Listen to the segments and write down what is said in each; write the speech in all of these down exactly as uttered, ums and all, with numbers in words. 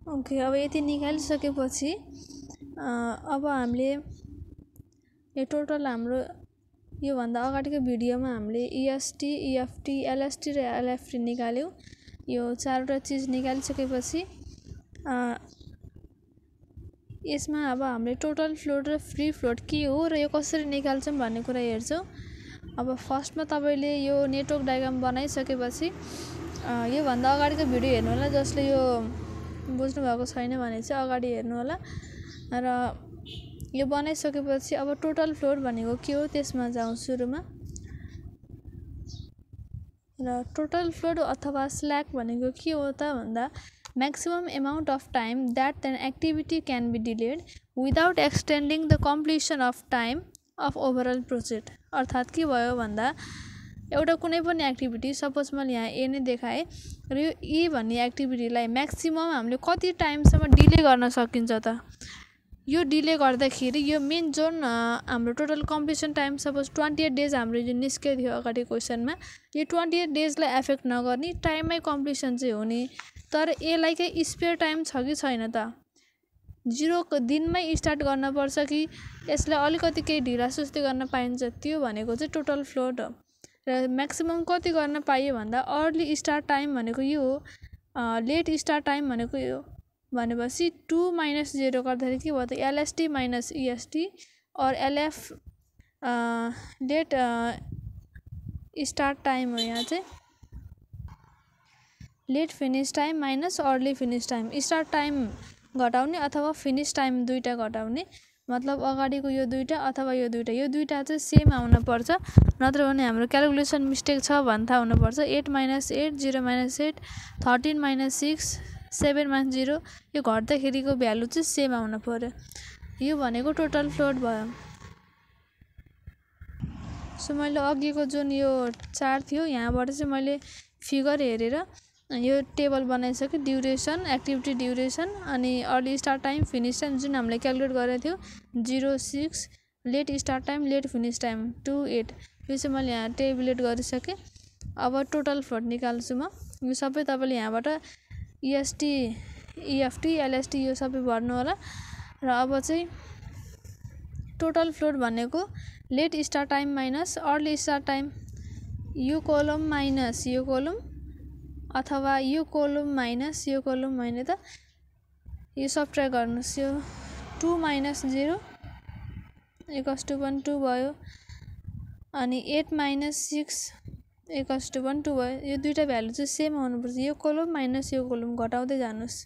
Okay, अब यति निकालिसकेपछि अब हामीले यो टोटल हाम्रो योभन्दा अगाडिको भिडियोमा हामीले इएसटी, इएफटी, एलएसटी र एलएफटी निकाल्यौँ। यो चारवटा चिज निकालिसकेपछि यसमा अब हामीले टोटल फ्लोट र फ्री फ्लोट के हो र यो कसरी निकाल्छौँ भन्ने कुरा हेर्छौँ। अब फर्स्टमा तपाईँले यो नेटवर्क डायग्राम बनाइसकेपछि योभन्दा अगाडिको भिडियो हेर्नु होला, जसले यो बुझ्नुभएको छैन भने चाहिँ अगाडि हेर्नु होला। र यो बनाइसकेपछि अब टोटल फ्लोट भनेको के हो त्यसमा जाउँ सुरुमा। र टोटल फ्लोट अथवा स्ल्याक भनेको के हो त भन्दा maximum amount of time that an activity can be delayed without extending the completion of time of overall project। अर्थात् के भयो भन्दा एउटा कुनै पनि एक्टिभिटी, सपोज मैले यहाँ ए नै देखाएँ र यो ए भन्ने एक्टिभिटीलाई म्याक्सिमम हामीले कति टाइमसम्म डिले गर्न सकिन्छ त। यो डिले गर्दाखेरि यो मेन जुन हाम्रो total completion time suppose twenty eight days हाम्रो जुन निस्केको थियो अगाडि क्वेसनमा, यो ट्वेन्टी एट डेजलाई एफेक्ट नगर्ने, टाइममै कम्प्लिसन चाहिँ हुने। तर यसलाई चाहिँ स्पेयर टाइम छ कि छैन त, जिरोको दिनमै स्टार्ट गर्नुपर्छ कि यसलाई अलिकति केही ढिला सुस्ती गर्न पाइन्छ, त्यो भनेको चाहिँ टोटल फ्लोट हो। र म्याक्सिमम कति गर्न पाइयो भन्दा अर्ली स्टार्ट टाइम भनेको यो हो, लेट स्टार्ट टाइम भनेको यो भनेपछि टू माइनस जिरो गर्दाखेरि के भयो त एलएसटी माइनस इएसटी और एलएफ लेट स्टार्ट टाइम हो। यहाँ चाहिँ late finish time minus early finish time, start time घटाउने अथवा फिनिश टाइम दुईटा घटाउने, मतलब अगाडिको यो दुईटा अथवा यो दुईटा, यो दुईटा चाहिँ सेम आउनुपर्छ, नत्र भने हाम्रो क्यालकुलेसन मिस्टेक छ भन्ने थाहा हुनुपर्छ। Eight minus eight, zero minus eight, thirteen minus six, seven minus zero, यो घट्दाखेरिको भ्यालु चाहिँ सेम आउनु पर्यो। यो भनेको टोटल फ्लोट भयो। सो मैले अघिको जुन यो चार्ट थियो यहाँबाट चाहिँ मैले फिगर हेरेर यो टेबल बनाइसकेँ। ड्युरेसन, एक्टिभिटी ड्युरेसन, अनि early start time, finish time जुन हामीले क्यालकुलेट गरेको थियो, zero six, late start time, late finish time two eight, यो चाहिँ मैले यहाँ टेबुलेट गरिसकेँ। अब टोटल फ्लोट निकाल्छु म। यो सबै तपाईँले यहाँबाट इएसटी, इएफटी, एलएसटी यो सबै भर्नु होला। र अब चाहिँ टोटल फ्लोट भनेको late start time minus early start time, यो कोलम माइनस यो कोलम अथवा यो कोलम माइनस यो कोलम होइन त, यो सब्ट्र्याक्ट गर्नुहोस्। यो two minus zero equals to one, two भयो। अनि eight minus six equals to one, two भयो। यो दुईवटा भ्यालु चाहिँ सेम आउनुपर्छ। यो कोलम माइनस यो कोलम घटाउँदै जानुहोस्।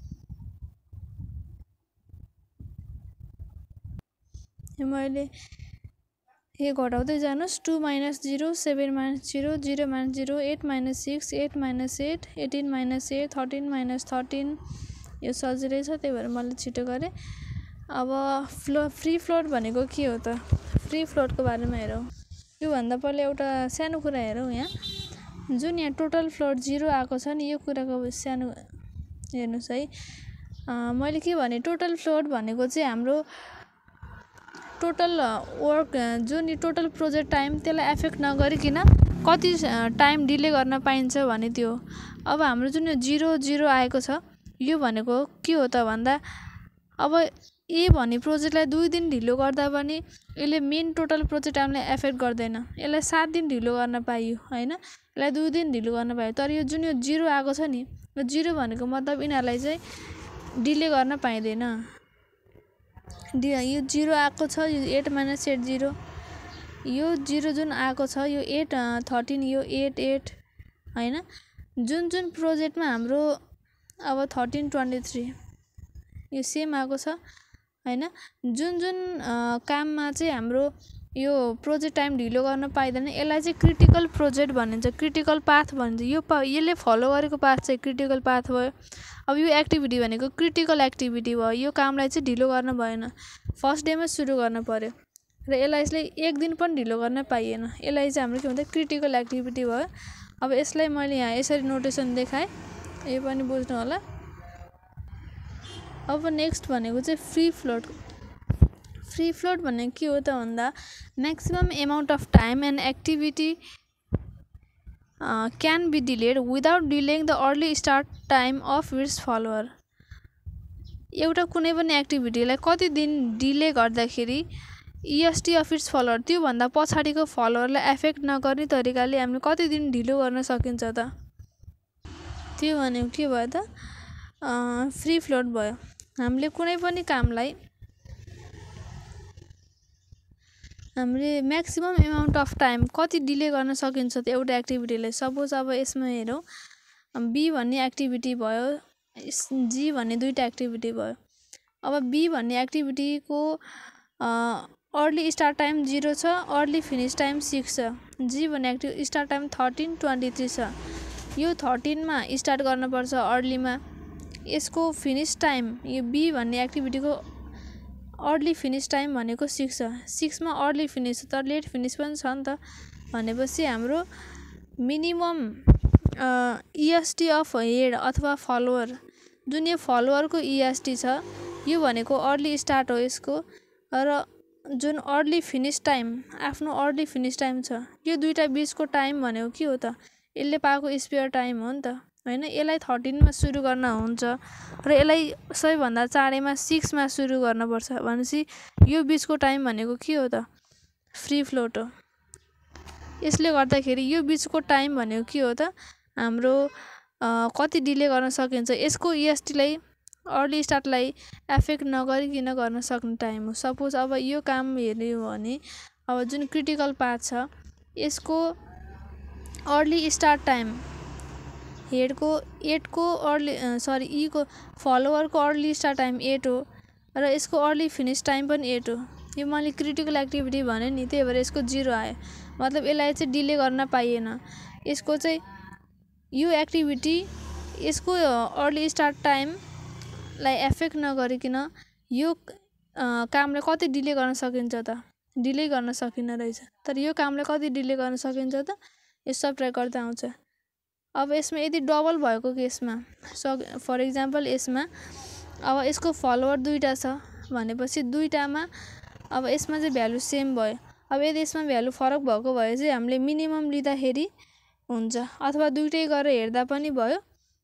यो मैले यो घटाउँदै जानुहोस्। Two minus zero, seven minus zero, zero minus zero, eight minus six, eight minus eight, eighteen minus eight, thirteen minus thirteen, यो सजिलै छ त्यही भएर मैले छिटो गरेँ। अब फ्लो फ्री फ्लोट भनेको के हो त, फ्री फ्लोटको बारेमा हेरौँ। योभन्दा पहिला एउटा सानो कुरा हेरौँ। यहाँ जुन यहाँ टोटल फ्लोट जिरो आएको छ नि, यो कुराको सानो हेर्नुहोस् है। मैले के भने टोटल फ्लोट भनेको चाहिँ हाम्रो टोटल वर्क जुन यो टोटल प्रोजेक्ट टाइम त्यसलाई एफेक्ट नगरिकन कति टाइम डिले गर्न पाइन्छ भने त्यो। अब हाम्रो जुन यो जिरो जिरो आएको छ यो भनेको के हो त भन्दा अब ए भन्ने प्रोजेक्टलाई दुई दिन ढिलो गर्दा पनि यसले मेन टोटल प्रोजेक्ट टाइमलाई एफेक्ट गर्दैन। यसलाई सात दिन ढिलो गर्न पाइयो होइन, यसलाई दुई दिन ढिलो गर्न पाइयो। तर यो जुन यो जिरो आएको छ नि, यो जिरो भनेको मतलब यिनीहरूलाई चाहिँ डिले गर्न पाइँदैन। डि यो जिरो आएको छ, यो एट माइनस एट जिरो, यो जिरो जुन आएको छ यो एट थर्टिन, यो एट एट होइन। जुन जुन प्रोजेक्टमा हाम्रो अब थर्टिन ट्वेन्टी थ्री यो सेम आएको छ होइन। जुन जुन काममा चाहिँ हाम्रो यो प्रोजेक्ट टाइम ढिलो गर्न पाइँदैन यसलाई चाहिँ क्रिटिकल प्रोजेक्ट भनिन्छ, क्रिटिकल पाथ भनिन्छ। यो पा यसले फलो गरेको पाथ चाहिँ क्रिटिकल पाथ भयो। अब यो एक्टिभिटी भनेको क्रिटिकल एक्टिभिटी भयो, यो कामलाई चाहिँ ढिलो गर्न भएन, फर्स्ट डेमै सुरु गर्न पर्यो र यसलाई यसले एक दिन पनि ढिलो गर्न पाइएन। यसलाई चाहिँ हाम्रो के भन्छ क्रिटिकल एक्टिभिटी भयो। अब यसलाई मैले यहाँ यसरी नोटेसन देखाएँ, यो पनि बुझ्नु होला। अब नेक्स्ट भनेको चाहिँ फ्री फ्लोट। फ्री फ्लोट भनेको के हो त भन्दा maximum amount of time and activity can be delayed without delaying the early start time of its follower. एउटा कुनै पनि एक्टिभिटीलाई कति दिन डिले गर्दाखेरि इएसटी अफ इट्स फलोअर त्योभन्दा पछाडिको फलोअरलाई एफेक्ट नगर्ने तरिकाले हामीले कति दिन ढिलो गर्न सकिन्छ त? त्यो भनेको के भयो त? फ्री फ्लोट भयो। हामीले कुनै पनि कामलाई हामीले म्याक्सिमम एमाउन्ट अफ टाइम कति डिले गर्न सकिन्छ त एउटा एक्टिभिटीलाई? सपोज अब यसमा हेरौँ, बी भन्ने एक्टिभिटी भयो, जी भन्ने दुईवटा एक्टिभिटी भयो। अब बी भन्ने एक्टिभिटीको अर्ली स्टार्ट टाइम जिरो छ, अर्ली फिनिस टाइम सिक्स छ। जी भन्ने active start time thirteen twenty three छ। यो थर्टिनमा स्टार्ट गर्नुपर्छ अर्लीमा, यसको फिनिस टाइम यो बी भन्ने एक्टिभिटीको अर्ली फिनिस टाइम भनेको सिक्स छ। सिक्समा अर्ली फिनिस छ तर लेट फिनिस पनि छ नि त, भनेपछि हाम्रो मिनिमम इएसटी अफ हेड अथवा फलोअर, जुन यो फलोअरको इएसटी छ यो भनेको अर्ली स्टार्ट हो यसको, र जुन अर्ली फिनिस टाइम आफ्नो अर्ली फिनिस टाइम छ यो दुईवटा बिचको टाइम भनेको के हो त? यसले पाएको स्पेयर टाइम हो नि त, होइन? यसलाई थर्टिनमा सुरु गर्न हुन्छ र यसलाई सबैभन्दा चाँडैमा सिक्समा सुरु गर्नुपर्छ भनेपछि यो बिचको टाइम भनेको के हो त? फ्री फ्लोट हो। यसले गर्दाखेरि यो बिचको टाइम भनेको के हो त? हाम्रो कति डिले गर्न सकिन्छ, यसको इएसटीलाई अर्ली स्टार्टलाई एफेक्ट नगरिकन गर्न सक्ने टाइम हो। सपोज अब यो काम हेर्यो भने अब जुन क्रिटिकल पाथ छ यसको अर्ली स्टार्ट टाइम हेडको एटको अर्ली सरी ईको फलोअरको अर्ली स्टार्ट टाइम एट हो र यसको अर्ली फिनिस टाइम पनि एट हो। यो मैले क्रिटिकल एक्टिभिटी भने नि, त्यही भएर यसको जिरो आयो, मतलब यसलाई चाहिँ डिले गर्न पाइएन। यसको चाहिँ यो एक्टिभिटी यसको अर्ली स्टार्ट टाइमलाई एफेक्ट नगरिकन यो कामलाई कति डिले गर्न सकिन्छ त? डिले गर्न सकिन रहेछ। तर यो कामलाई कति डिले गर्न सकिन्छ त? यो सबट्र्याक्ट गर्दा आउँछ। अब यसमा यदि डबल भएको केसमा, स फर इक्जाम्पल यसमा अब यसको फलोअर दुईवटा छ भनेपछि दुईवटामा अब यसमा चाहिँ भ्यालु सेम भयो। अब यदि यसमा भ्यालु फरक भएको भए चाहिँ हामीले मिनिमम लिँदाखेरि हुन्छ, अथवा दुइटै गरेर हेर्दा पनि भयो।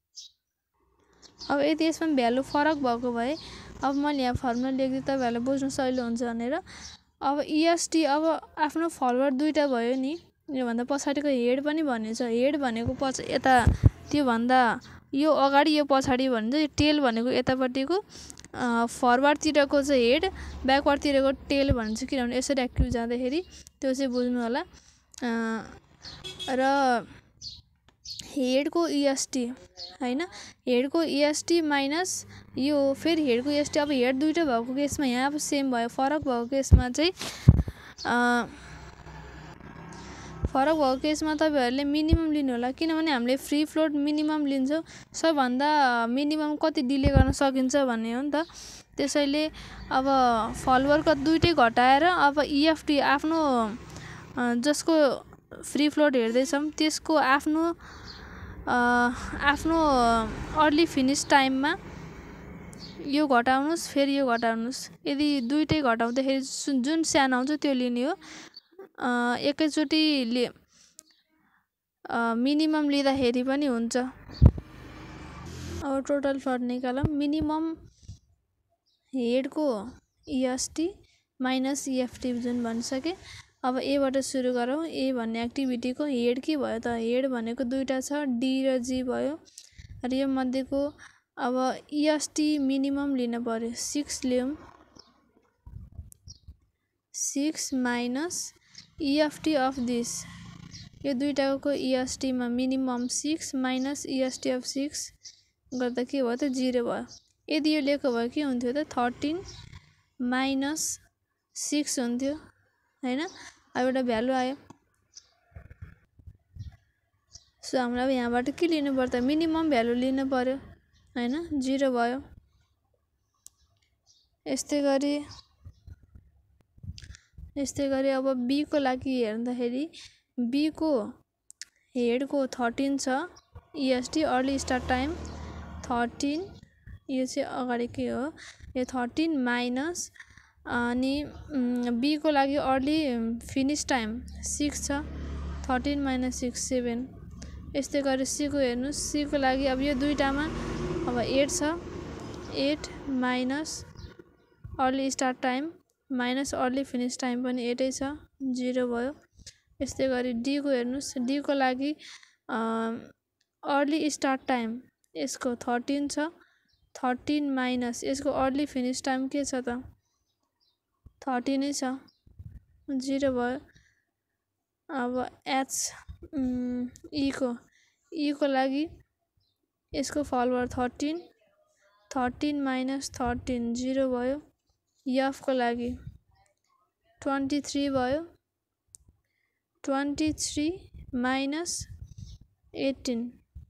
अब यदि यसमा भ्यालु फरक भएको भए, अब मैले यहाँ फर्मुला लेख्दै तपाईँहरूलाई बुझ्नु सजिलो हुन्छ भनेर, अब इएसटी अब आफ्नो फलोअर दुईवटा भयो नि, योभन्दा पछाडिको हेड पनि भन्ने छ। हेड भनेको पछि यता त्योभन्दा यो अगाडि यो पछाडि भनिन्छ। यो टेल भनेको यतापट्टिको फरवर्डतिरको चाहिँ हेड, ब्याकवर्डतिरको टेल भनिन्छ, किनभने यसरी एक्टिभ जाँदाखेरि त्यो चाहिँ बुझ्नु होला। र हेडको इएसटी होइन, हेडको इएसटी माइनस यो फेरि हेडको इएसटी। अब हेड दुईवटा भएको केसमा यहाँ अब सेम भयो, फरक भएको केसमा चाहिँ फरक भएको केसमा तपाईँहरूले मिनिमम लिनु होला, किनभने हामीले फ्री फ्लोट मिनिमम लिन्छौँ। सबभन्दा मिनिमम कति डिले गर्न सकिन्छ भन्ने हो नि त। त्यसैले अब फलोअरको दुइटै घटाएर अब इएफटी आफ्नो जसको फ्री फ्लोट हेर्दैछौँ त्यसको आफ्नो आफ्नो अर्ली फिनिस टाइममा यो घटाउनुहोस्, फेरि यो घटाउनुहोस्। यदि दुइटै घटाउँदाखेरि जुन सानो आउँछ त्यो लिने हो। एकैचोटि ले मिनिमम लिँदाखेरि पनि हुन्छ। अब टोटल फ्लोट निकालौँ। मिनिमम हेडको इएसटी माइनस इएफटी जुन भनिसकेँ। अब एबाट सुरु गरौँ। ए भन्ने एक्टिभिटीको हेड के भयो त? हेड भनेको दुईवटा छ, डी र जी भयो। र यो मध्येको अब इएसटी मिनिमम लिन पर्यो, सिक्स ल्याउँ। Six minus EFT of this, यो दुईवटाको इएसटीमा minimum six minus EST of six गर्दा के भयो त? जिरो भयो। यदि यो लेखेको भए के हुन्थ्यो त? थर्टिन माइनस सिक्स हुन्थ्यो होइन। अब एउटा भ्यालु आयो। सो हाम्रो अब यहाँबाट के लिनु पर्छ? मिनिमम भ्यालु लिनु पर्यो होइन, जिरो भयो। यस्तै गरी यस्तै गरी अब बीको लागि हेर्दाखेरि बीको हेडको थर्टिन छ, EST early start time thirteen, यो चाहिँ अगाडि के हो? यो थर्टिन माइनस अनि बीको लागि अर्ली फिनिस टाइम सिक्स छ, थर्टिन माइनस सिक्स सेभेन। यस्तै गरी सीको हेर्नुहोस्। सीको लागि अब यो दुईवटामा अब एट छ, eight minus early start time minus early finish time पनि एटै छ, जिरो भयो। यस्तै गरी डीको हेर्नुहोस्, डीको लागि अर्ली स्टार्ट टाइम यसको थर्टिन छ, थर्टिन माइनस यसको अर्ली फिनिस टाइम के छ त थर्टिनै छ, जिरो भयो। अब एच ईको ईको लागि यसको follower thirteen, thirteen minus thirteen, zero भयो। एफको लागि ट्वेन्टी थ्री भयो, ट्वेन्टी थ्री माइनस एटिन,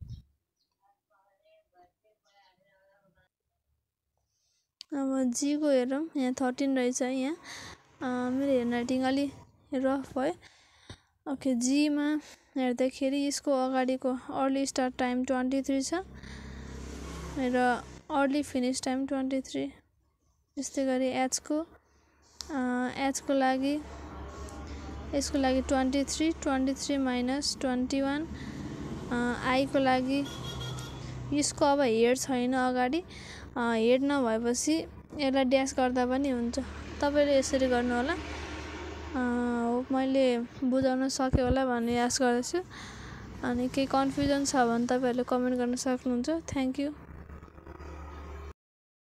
अब जीको हेरौँ, यहाँ थर्टिन रहेछ। यहाँ मेरो ह्यान्डराइटिङ अलि रफ भयो। ओके, जीमा हेर्दाखेरि यसको अगाडिको early start time twenty three छ र early finish time twenty three. त्यस्तै गरी एचको एचको लागि यसको लागि twenty three, twenty three minus twenty one. आईको लागि यसको अब हेड छैन अगाडि, हेड नभएपछि यसलाई ड्यास गर्दा पनि हुन्छ। तपाईँले यसरी गर्नु होला। होप मैले बुझाउन सकेँ होला भन्ने आशा गर्दछु। अनि केही कन्फ्युजन छ भने तपाईँहरूले कमेन्ट गर्न सक्नुहुन्छ। Thank you.